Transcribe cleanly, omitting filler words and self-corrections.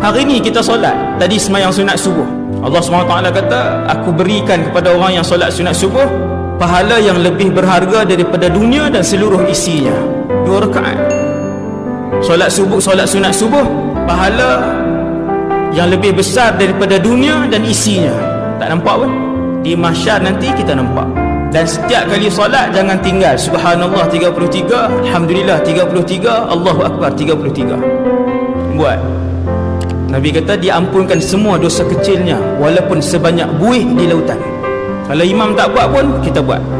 Hari ni kita solat, tadi semayang sunat subuh, Allah SWT kata, aku berikan kepada orang yang solat sunat subuh pahala yang lebih berharga daripada dunia dan seluruh isinya. 2 rakaat solat subuh, solat sunat subuh, pahala yang lebih besar daripada dunia dan isinya. Tak nampak pun? Di mahsyar nanti kita nampak. Dan setiap kali solat jangan tinggal subhanallah 33, alhamdulillah 33, Allahu akbar 33. Buat. Nabi kata diampunkan semua dosa kecilnya walaupun sebanyak buih di lautan. Kalau imam tak buat pun kita buat.